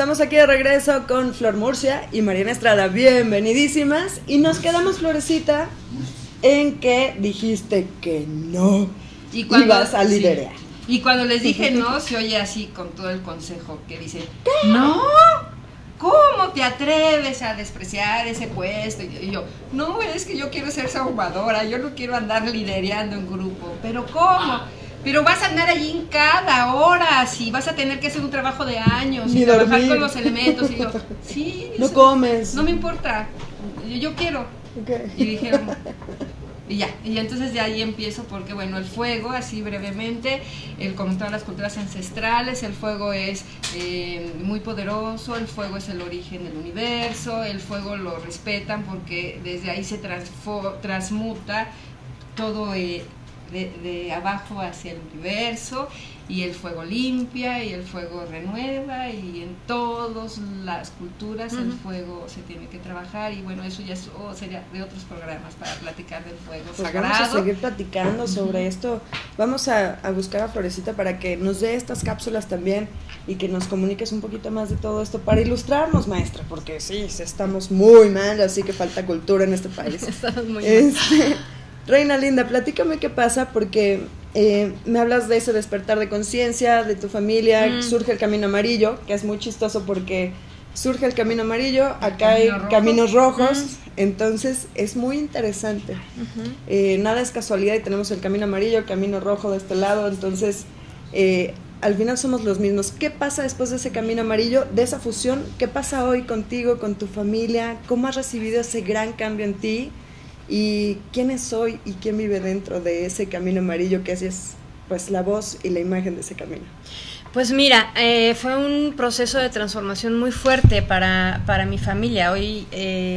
Estamos aquí de regreso con Flor Murcia y Mariana Estrada, bienvenidísimas. Y nos quedamos, Florecita, en que dijiste que no ibas a liderar. Sí. Y cuando les dije no, se oye así con todo el consejo que dice, no, ¿cómo te atreves a despreciar ese puesto? Y yo, no, es que yo quiero ser saumadora, yo no quiero andar liderando en grupo. ¿Pero cómo? Pero vas a andar allí en cada hora, y vas a tener que hacer un trabajo de años y trabajar con los elementos. Y yo, sí, no comes. No me importa, yo quiero. Okay. Y dijeron, y ya, y entonces de ahí empiezo, porque bueno, el fuego, así brevemente, como en todas las culturas ancestrales, el fuego es muy poderoso, el fuego es el origen del universo, el fuego lo respetan porque desde ahí se transmuta todo de abajo hacia el universo, y el fuego limpia y el fuego renueva, y en todas las culturas el fuego se tiene que trabajar, y bueno, eso ya sería de otros programas para platicar del fuego sagrado. Vamos a seguir platicando sobre esto. Vamos a buscar a Florecita para que nos dé estas cápsulas también y que nos comuniques un poquito más de todo esto para ilustrarnos, maestra, porque sí, estamos muy mal, así que falta cultura en este país. Estamos muy mal. Reina linda, platícame qué pasa, porque me hablas de ese despertar de conciencia, de tu familia, surge el camino amarillo, que es muy chistoso porque surge el camino amarillo, acá hay caminos rojos, entonces es muy interesante. Nada es casualidad y tenemos el camino amarillo, el camino rojo de este lado, entonces al final somos los mismos. ¿Qué pasa después de ese camino amarillo, de esa fusión? ¿Qué pasa hoy contigo, con tu familia? ¿Cómo has recibido ese gran cambio en ti? ¿Y quién soy y quién vive dentro de ese camino amarillo que así es, pues, la voz y la imagen de ese camino? Pues mira, fue un proceso de transformación muy fuerte para mi familia. Hoy,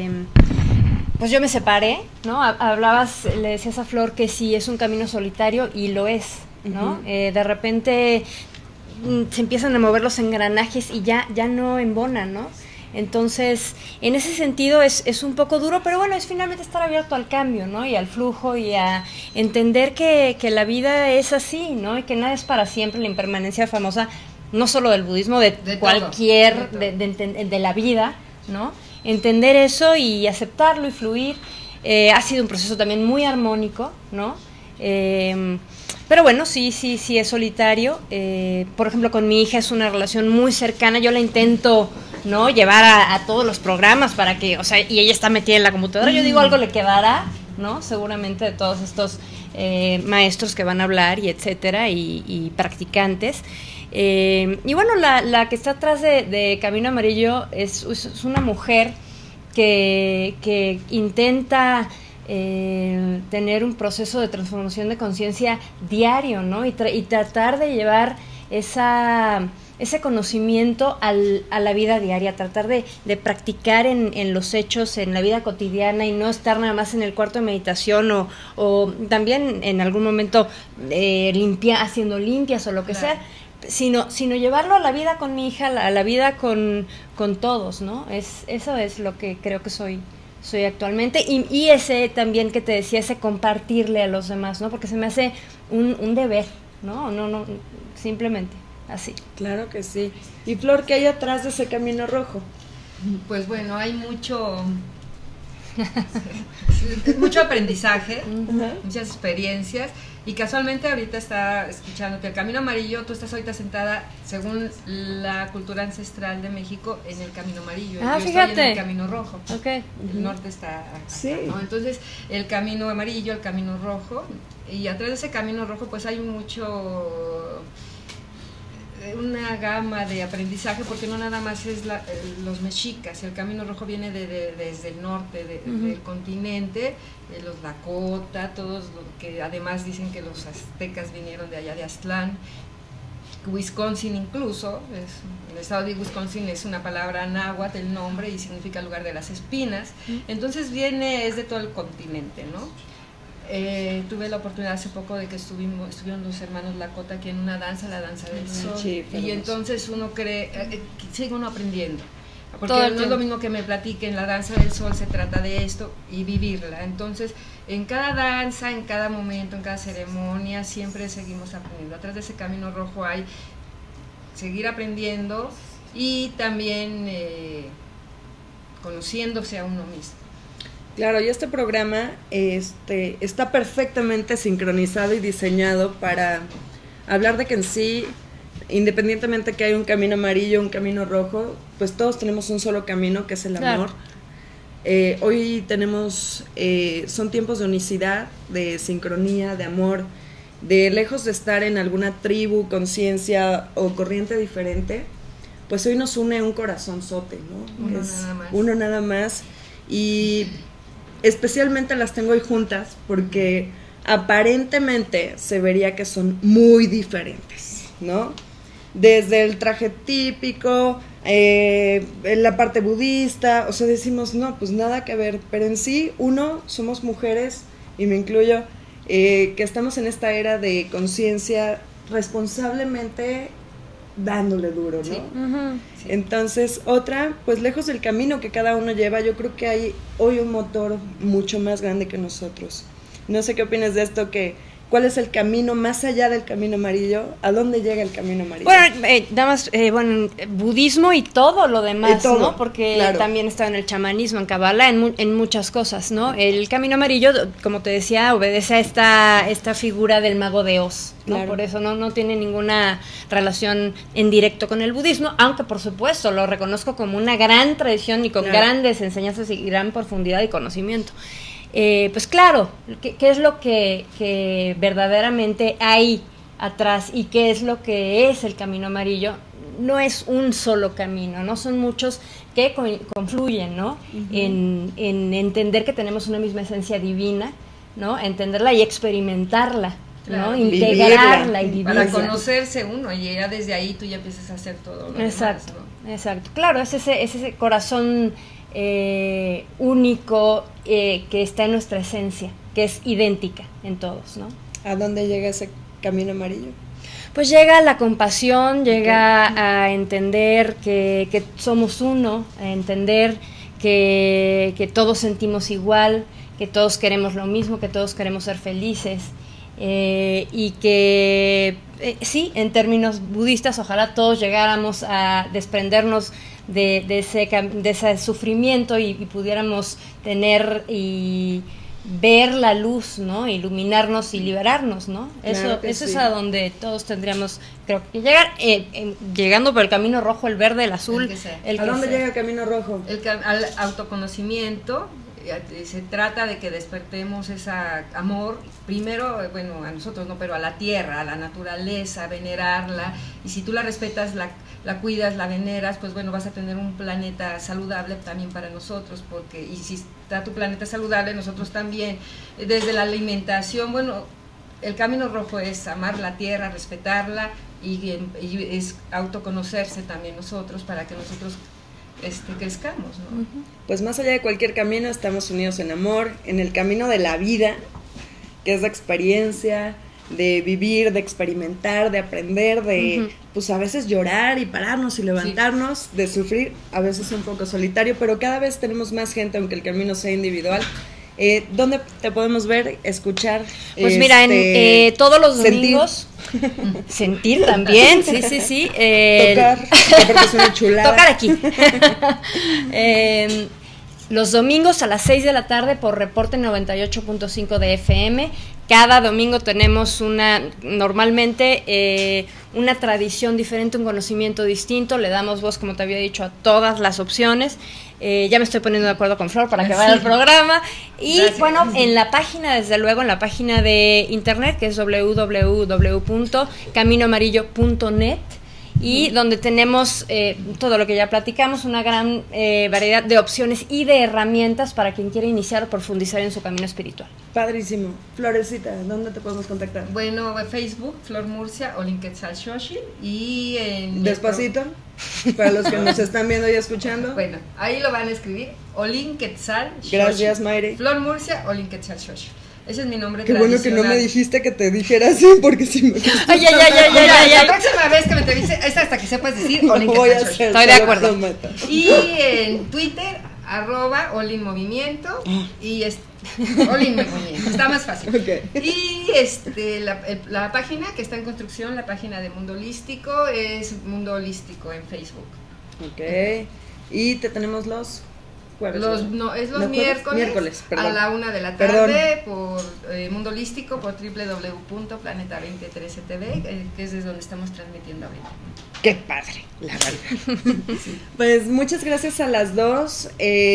pues yo me separé, ¿no? Hablabas, le decías a Flor que sí es un camino solitario, y lo es, ¿no? De repente se empiezan a mover los engranajes y ya no embonan, ¿no? Entonces, en ese sentido es un poco duro, pero bueno, es finalmente estar abierto al cambio, ¿no? Y al flujo, y a entender que la vida es así, ¿no? Y que nada es para siempre, la impermanencia famosa, no solo del budismo, de cualquier, de la vida, ¿no? Entender eso y aceptarlo y fluir. Ha sido un proceso también muy armónico, ¿no? Pero bueno, sí es solitario. Por ejemplo, con mi hija es una relación muy cercana. Yo la intento, ¿no?, llevar a todos los programas para que, o sea, y ella está metida en la computadora. Yo digo, algo le quedará, ¿no? Seguramente de todos estos maestros que van a hablar, y etcétera, y practicantes. Y bueno, la que está atrás de Camino Amarillo es una mujer que intenta tener un proceso de transformación de conciencia diario, ¿no? Y tratar de llevar ese conocimiento a la vida diaria, tratar de practicar en los hechos, en la vida cotidiana, y no estar nada más en el cuarto de meditación o también en algún momento haciendo limpias o lo que sea, sino llevarlo a la vida con mi hija, a la vida con todos, ¿no? Eso es lo que creo que soy actualmente, y ese también que te decía, ese compartirle a los demás, ¿no? Porque se me hace un deber, ¿no? No, simplemente así. Claro que sí. Y Flor, ¿qué hay atrás de ese camino rojo? Pues bueno, hay mucho aprendizaje, muchas experiencias, y casualmente ahorita está escuchando que el camino amarillo, tú estás ahorita sentada, según la cultura ancestral de México, en el camino amarillo. Yo fíjate. estoy en el camino rojo. Okay. El norte está acá, sí, ¿no? Entonces el camino amarillo, el camino rojo, y atrás de ese camino rojo pues hay una gama de aprendizaje, porque no nada más es los mexicas. El camino rojo viene desde el norte del continente, los Lakota, todos, que además dicen que los aztecas vinieron de allá de Aztlán. Wisconsin incluso, el estado de Wisconsin es una palabra náhuatl el nombre, y significa lugar de las espinas. Entonces es de todo el continente, ¿no? Tuve la oportunidad hace poco de que estuvieron los hermanos Lakota aquí en una danza, la danza del sol, sí, y entonces uno sigue uno aprendiendo, porque no es lo mismo que me platiquen. La danza del sol se trata de esto y vivirla. Entonces, en cada danza, en cada momento, en cada ceremonia, siempre seguimos aprendiendo. Atrás de ese camino rojo hay seguir aprendiendo, y también conociéndose a uno mismo. Claro, y este programa está perfectamente sincronizado y diseñado para hablar de que en sí, independientemente que hay un camino amarillo, un camino rojo, pues todos tenemos un solo camino, que es el amor. Hoy tenemos, son tiempos de unicidad, de sincronía, de amor, de lejos de estar en alguna tribu, conciencia o corriente diferente, pues hoy nos une un corazonzote, ¿no? Uno nada más. Y especialmente las tengo hoy juntas porque aparentemente se vería que son muy diferentes, ¿no? Desde el traje típico, la parte budista, o sea, decimos, no, pues nada que ver, pero en sí, somos mujeres, y me incluyo, que estamos en esta era de conciencia responsablemente dándole duro, ¿no? Sí. Sí. Entonces, pues lejos del camino que cada uno lleva, yo creo que hay hoy un motor mucho más grande que nosotros. No sé qué opinas de esto, ¿cuál es el camino más allá del camino amarillo? ¿A dónde llega el camino amarillo? Bueno, nada más, budismo y todo lo demás, todo, ¿no? Porque claro, también está en el chamanismo, en Kabbalah, en muchas cosas, ¿no? El camino amarillo, como te decía, obedece a esta figura del mago de Oz, ¿no? Claro. Por eso no tiene ninguna relación en directo con el budismo, aunque por supuesto lo reconozco como una gran tradición y con grandes enseñanzas y gran profundidad y conocimiento. Pues claro, ¿qué es lo que verdaderamente hay atrás y qué es lo que es el camino amarillo? No es un solo camino, ¿no? Son muchos que confluyen, ¿no? En entender que tenemos una misma esencia divina, ¿no? Entenderla y experimentarla, ¿no? Integrarla y vivirla. Para conocerse uno, y ya desde ahí tú ya empiezas a hacer todo lo exacto, demás, ¿no? Exacto, claro, es ese corazón único que está en nuestra esencia, que es idéntica en todos, ¿no? ¿A dónde llega ese camino amarillo? Pues llega a la compasión, llega a entender que somos uno, a entender que todos sentimos igual, que todos queremos lo mismo, que todos queremos ser felices, y que sí, en términos budistas, ojalá todos llegáramos a desprendernos de ese sufrimiento y pudiéramos tener y ver la luz, ¿no? Iluminarnos y liberarnos, ¿no? Claro eso sí. Es a donde todos tendríamos, creo que llegar, llegando por el camino rojo, el verde, el azul. ¿A dónde llega el camino rojo? Al autoconocimiento. Se trata de que despertemos ese amor, primero, bueno, a nosotros no, pero a la tierra, a la naturaleza, venerarla, y si tú la respetas, la cuidas, la veneras, pues bueno, vas a tener un planeta saludable también para nosotros, y si está tu planeta saludable, nosotros también, desde la alimentación, bueno, el camino rojo es amar la tierra, respetarla, y es autoconocerse también nosotros, para que nosotros crezcamos, ¿no? Pues más allá de cualquier camino, estamos unidos en amor, en el camino de la vida, que es de experiencia, de vivir, de experimentar, de aprender, de pues a veces llorar y pararnos y levantarnos, de sufrir, a veces un poco solitario, pero cada vez tenemos más gente, aunque el camino sea individual. ¿Dónde te podemos ver, escuchar? Pues mira, en todos los domingos. Sentir también, sí. Tocar, porque es una chulada. Tocar aquí. Los domingos a las 6 de la tarde por Reporte 98.5 de FM. Cada domingo tenemos normalmente una tradición diferente, un conocimiento distinto. Le damos voz, como te había dicho, a todas las opciones. Ya me estoy poniendo de acuerdo con Flor para que vaya al programa. Y gracias. Bueno, en la página, desde luego, en la página de internet, que es www.caminoamarillo.net, y donde tenemos todo lo que ya platicamos, una gran variedad de opciones y de herramientas para quien quiera iniciar o profundizar en su camino espiritual. Padrísimo. Florecita, ¿dónde te podemos contactar? Bueno, Facebook, Flor Murcia, Olin Quetzal Xochitl, y en... Despacito, para los que nos están viendo y escuchando. Bueno, ahí lo van a escribir, Olin Quetzal Xochitl. Gracias, Mayre. Flor Murcia, Olin Quetzal Xochitl. Ese es mi nombre Qué tradicional. Qué bueno que no me dijiste que te dijera así, porque si me... Ay. La próxima vez que me entreviste, es hasta que sepas decir Olin Quetzal Xochitl. Estoy de acuerdo. Y en Twitter, @OlinMovimiento, y Olin Movimiento, está más fácil. Okay. Y la página que está en construcción, la página de Mundo Holístico, es Mundo Holístico en Facebook. Ok. Y te tenemos los jueves. Es los miércoles a la 1 de la tarde por Mundo Holístico, por www.planeta2013tv, que es desde donde estamos transmitiendo ahorita. Qué padre, la verdad. Sí. Pues muchas gracias a las dos.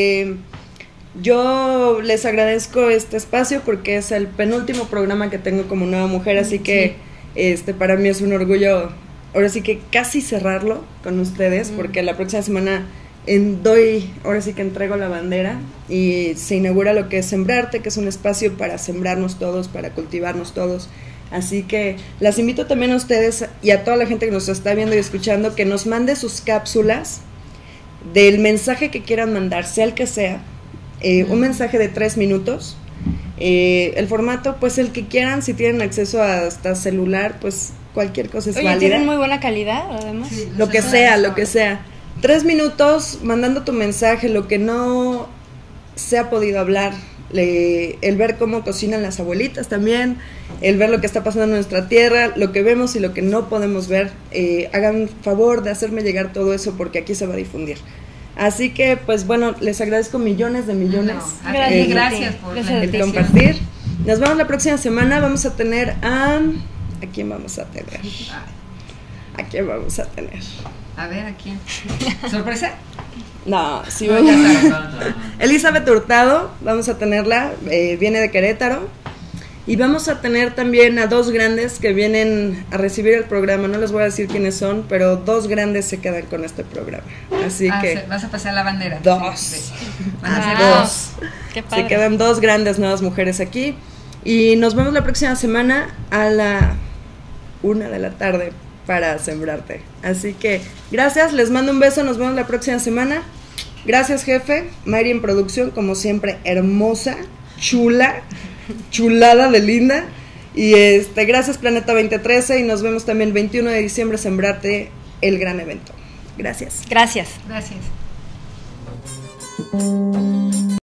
Yo les agradezco este espacio porque es el penúltimo programa que tengo como nueva mujer, así que para mí es un orgullo, ahora sí que casi cerrarlo con ustedes, porque la próxima semana ahora sí que entrego la bandera y se inaugura lo que es Sembrarte, que es un espacio para sembrarnos todos, para cultivarnos todos. Así que las invito también a ustedes y a toda la gente que nos está viendo y escuchando que nos mande sus cápsulas del mensaje que quieran mandar, sea el que sea. Un mensaje de 3 minutos, el formato pues el que quieran, si tienen acceso a hasta celular, pues cualquier cosa es válida. Tienen muy buena calidad además. Sí, lo que sea, 3 minutos mandando tu mensaje, lo que no se ha podido hablar, el ver cómo cocinan las abuelitas también, el ver lo que está pasando en nuestra tierra, lo que vemos y lo que no podemos ver, hagan favor de hacerme llegar todo eso porque aquí se va a difundir. Así que, pues bueno, les agradezco millones de millones. Gracias por el compartir. Nos vemos la próxima semana. Vamos a tener ¿a quién vamos a tener? ¿A quién vamos a tener? A ver, ¿a quién? ¿Sorpresa? No, sí vamos Elizabeth Hurtado, vamos a tenerla, viene de Querétaro. Y vamos a tener también a 2 grandes que vienen a recibir el programa. No les voy a decir quiénes son, pero 2 grandes se quedan con este programa. Así que vas a pasar la bandera. 2. Sí. Van a ser 2. Qué padre. Se quedan 2 grandes nuevas mujeres aquí. Y nos vemos la próxima semana a la 1 de la tarde para Sembrarte. Así que gracias, les mando un beso. Nos vemos la próxima semana. Gracias, jefe. Mayri en producción, como siempre, hermosa, chulada de linda. Y gracias Planeta 2013 y nos vemos también el 21 de diciembre Sembrarte, el gran evento. Gracias. Gracias.